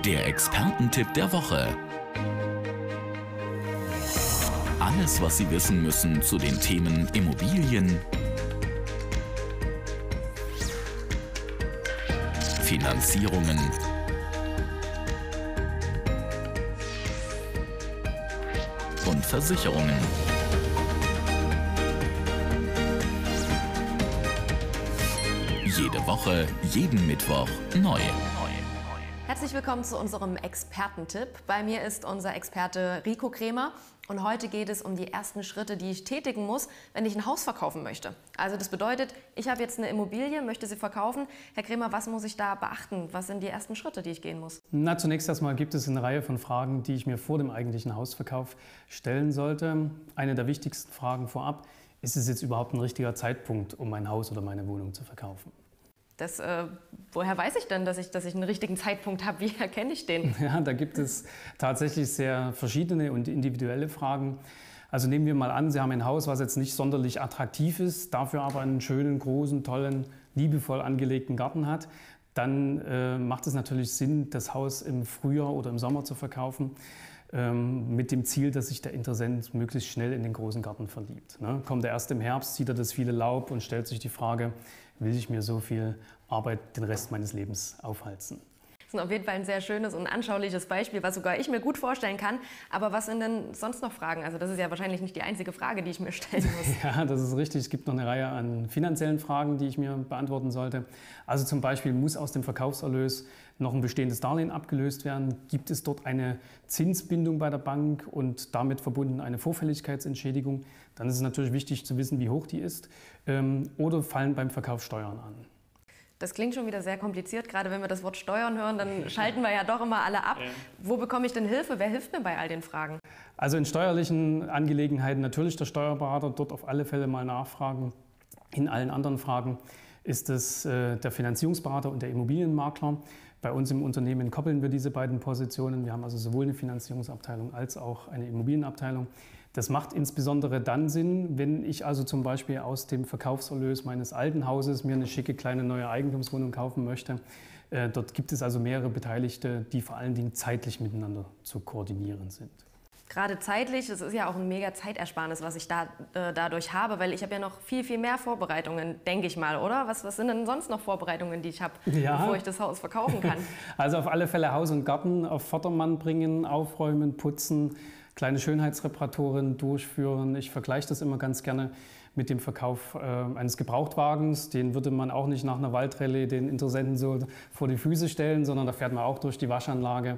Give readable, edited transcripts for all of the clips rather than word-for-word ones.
Der Expertentipp der Woche. Alles, was Sie wissen müssen zu den Themen Immobilien, Finanzierungen und Versicherungen. Jede Woche, jeden Mittwoch neu. Herzlich willkommen zu unserem Expertentipp. Bei mir ist unser Experte Rico Kremer und heute geht es um die ersten Schritte, die ich tätigen muss, wenn ich ein Haus verkaufen möchte. Also das bedeutet, ich habe jetzt eine Immobilie, möchte sie verkaufen. Herr Kremer, was muss ich da beachten? Was sind die ersten Schritte, die ich gehen muss? Na, zunächst erstmal gibt es eine Reihe von Fragen, die ich mir vor dem eigentlichen Hausverkauf stellen sollte. Eine der wichtigsten Fragen vorab: Ist es jetzt überhaupt ein richtiger Zeitpunkt, um mein Haus oder meine Wohnung zu verkaufen? Woher weiß ich denn, dass ich einen richtigen Zeitpunkt habe? Wie erkenne ich den? Ja, da gibt es tatsächlich sehr verschiedene und individuelle Fragen. Also nehmen wir mal an, Sie haben ein Haus, was jetzt nicht sonderlich attraktiv ist, dafür aber einen schönen, großen, tollen, liebevoll angelegten Garten hat. Dann macht es natürlich Sinn, das Haus im Frühjahr oder im Sommer zu verkaufen, mit dem Ziel, dass sich der Interessent möglichst schnell in den großen Garten verliebt. Kommt er erst im Herbst, sieht er das viele Laub und stellt sich die Frage: Will ich mir so viel Arbeit den Rest meines Lebens aufhalsen? Das ist auf jeden Fall ein sehr schönes und anschauliches Beispiel, was sogar ich mir gut vorstellen kann. Aber was sind denn sonst noch Fragen? Also das ist ja wahrscheinlich nicht die einzige Frage, die ich mir stellen muss. Ja, das ist richtig. Es gibt noch eine Reihe an finanziellen Fragen, die ich mir beantworten sollte. Also zum Beispiel, muss aus dem Verkaufserlös noch ein bestehendes Darlehen abgelöst werden? Gibt es dort eine Zinsbindung bei der Bank und damit verbunden eine Vorfälligkeitsentschädigung? Dann ist es natürlich wichtig zu wissen, wie hoch die ist. Oder fallen beim Verkauf Steuern an? Das klingt schon wieder sehr kompliziert, gerade wenn wir das Wort Steuern hören, dann schalten wir ja doch immer alle ab. Ja. Wo bekomme ich denn Hilfe? Wer hilft mir bei all den Fragen? Also in steuerlichen Angelegenheiten natürlich der Steuerberater, dort auf alle Fälle mal nachfragen. In allen anderen Fragen ist es der Finanzierungsberater und der Immobilienmakler. Bei uns im Unternehmen koppeln wir diese beiden Positionen. Wir haben also sowohl eine Finanzierungsabteilung als auch eine Immobilienabteilung. Das macht insbesondere dann Sinn, wenn ich also zum Beispiel aus dem Verkaufserlös meines alten Hauses mir eine schicke kleine neue Eigentumswohnung kaufen möchte. Dort gibt es also mehrere Beteiligte, die vor allen Dingen zeitlich miteinander zu koordinieren sind. Gerade zeitlich, das ist ja auch ein mega Zeitersparnis, was ich dadurch habe, weil ich habe ja noch viel, viel mehr Vorbereitungen, denke ich mal, oder? Was sind denn sonst noch Vorbereitungen, die ich habe, bevor ich das Haus verkaufen kann? Also auf alle Fälle Haus und Garten auf Vordermann bringen, aufräumen, putzen, kleine Schönheitsreparaturen durchführen. Ich vergleiche das immer ganz gerne mit dem Verkauf eines Gebrauchtwagens. Den würde man auch nicht nach einer Waldrallye den Interessenten so vor die Füße stellen, sondern da fährt man auch durch die Waschanlage.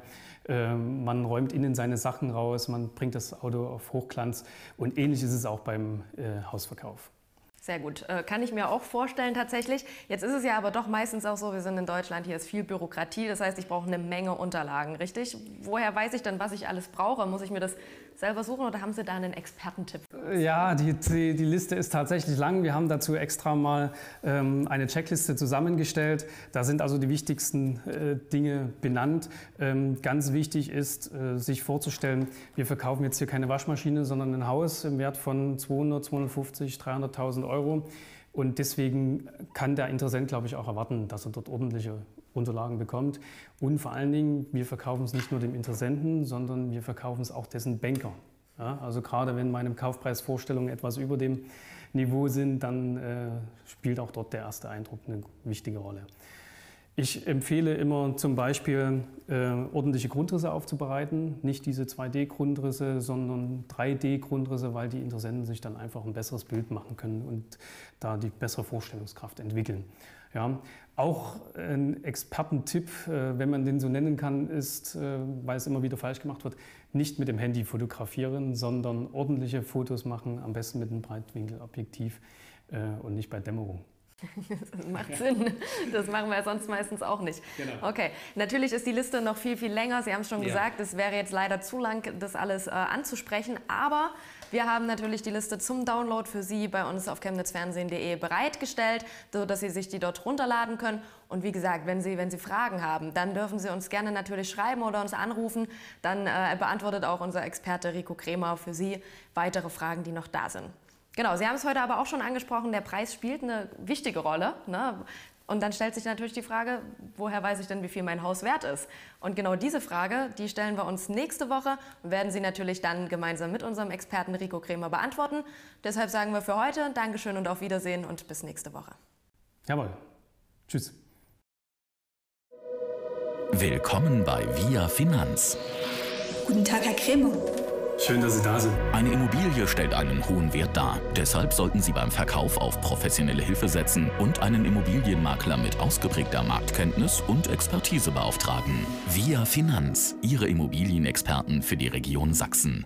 Man räumt innen seine Sachen raus, man bringt das Auto auf Hochglanz und ähnlich ist es auch beim Hausverkauf. Sehr gut. Kann ich mir auch vorstellen tatsächlich. Jetzt ist es ja aber doch meistens auch so, wir sind in Deutschland, hier ist viel Bürokratie. Das heißt, ich brauche eine Menge Unterlagen, richtig? Woher weiß ich denn, was ich alles brauche? Muss ich mir das selber suchen oder haben Sie da einen Expertentipp? Ja, die Liste ist tatsächlich lang. Wir haben dazu extra mal eine Checkliste zusammengestellt. Da sind also die wichtigsten Dinge benannt. Ganz wichtig ist, sich vorzustellen, wir verkaufen jetzt hier keine Waschmaschine, sondern ein Haus im Wert von 200, 250, 300.000 Euro. Und deswegen kann der Interessent, glaube ich, auch erwarten, dass er dort ordentliche Unterlagen bekommt. Und vor allen Dingen, wir verkaufen es nicht nur dem Interessenten, sondern wir verkaufen es auch dessen Banker. Ja, also gerade wenn meine Kaufpreisvorstellungen etwas über dem Niveau sind, dann spielt auch dort der erste Eindruck eine wichtige Rolle. Ich empfehle immer zum Beispiel, ordentliche Grundrisse aufzubereiten. Nicht diese 2D-Grundrisse, sondern 3D-Grundrisse, weil die Interessenten sich dann einfach ein besseres Bild machen können und da die bessere Vorstellungskraft entwickeln. Ja, auch ein Expertentipp, wenn man den so nennen kann, ist, weil es immer wieder falsch gemacht wird, nicht mit dem Handy fotografieren, sondern ordentliche Fotos machen, am besten mit einem Breitwinkelobjektiv und nicht bei Dämmerung. Das macht Sinn. Das machen wir sonst meistens auch nicht. Genau. Okay, natürlich ist die Liste noch viel, viel länger. Sie haben es schon gesagt, es wäre jetzt leider zu lang, das alles anzusprechen. Aber wir haben natürlich die Liste zum Download für Sie bei uns auf chemnitzfernsehen.de bereitgestellt, sodass Sie sich die dort runterladen können. Und wie gesagt, wenn Sie Fragen haben, dann dürfen Sie uns gerne natürlich schreiben oder uns anrufen. Dann beantwortet auch unser Experte Rico Kremer für Sie weitere Fragen, die noch da sind. Genau, Sie haben es heute aber auch schon angesprochen, der Preis spielt eine wichtige Rolle. Ne? Und dann stellt sich natürlich die Frage, woher weiß ich denn, wie viel mein Haus wert ist? Und genau diese Frage, die stellen wir uns nächste Woche und werden sie natürlich dann gemeinsam mit unserem Experten Rico Kremer beantworten. Deshalb sagen wir für heute Dankeschön und auf Wiedersehen und bis nächste Woche. Jawohl. Tschüss. Willkommen bei Via Finanz. Guten Tag, Herr Kremer. Schön, dass Sie da sind. Eine Immobilie stellt einen hohen Wert dar. Deshalb sollten Sie beim Verkauf auf professionelle Hilfe setzen und einen Immobilienmakler mit ausgeprägter Marktkenntnis und Expertise beauftragen. Via Finanz, Ihre Immobilienexperten für die Region Sachsen.